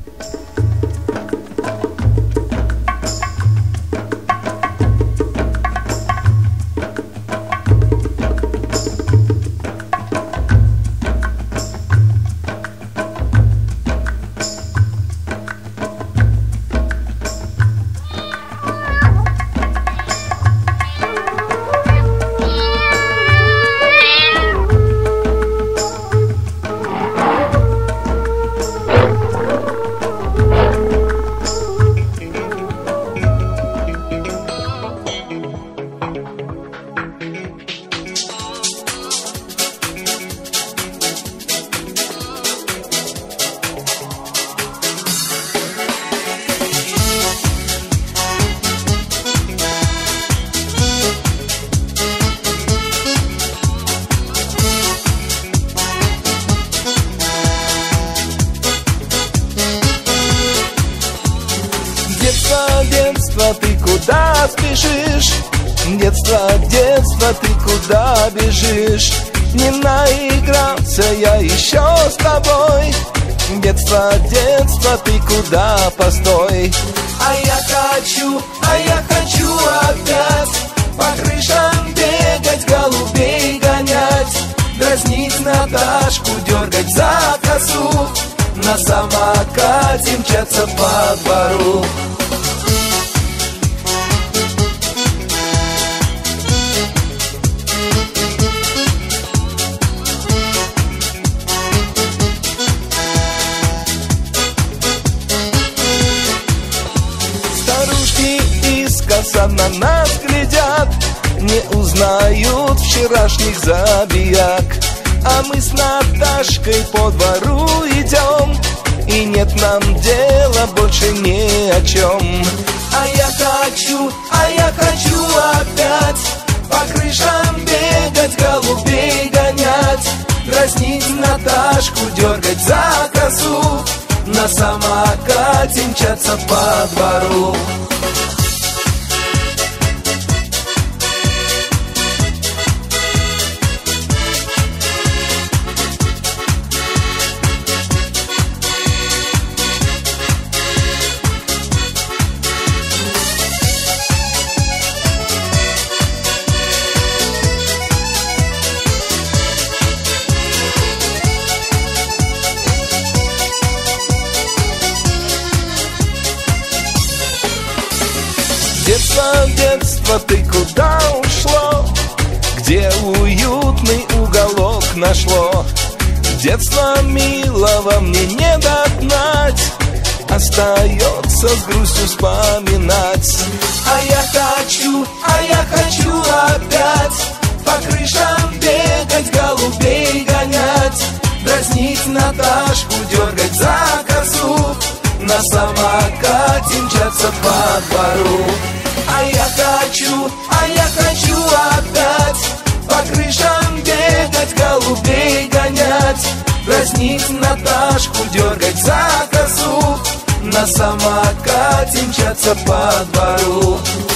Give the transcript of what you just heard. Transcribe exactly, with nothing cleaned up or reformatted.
Детство, ты куда спешишь? Детство, детство, ты куда бежишь? Не наигрался я еще с тобой. Детство, детство, ты куда, постой. А я хочу, а я хочу опять по крышам бегать, голубей гонять, дразнить Наташку, дергать за косу, на самокате мчаться по двору. Искоса на нас глядят, не узнают вчерашних забияк. А мы с Наташкой по двору идем, и нет нам дела больше ни о чем. А я хочу, а я хочу опять по крышам бегать, голубей гонять, дразнить Наташку, дергать за косу, на самокате мчаться по двору. Детство, детство, ты куда ушло? Где уютный уголок нашло? Детство милого мне не догнать, остается с грустью вспоминать. А я хочу, а я хочу опять по крышам бегать, голубей гонять, дразнить Наташку, дергать за косу, на самокате мчаться по двору. А я хочу, а я хочу опять по крышам бегать, голубей гонять, дразнить Наташку, дергать за косу, на самокате мчаться по двору.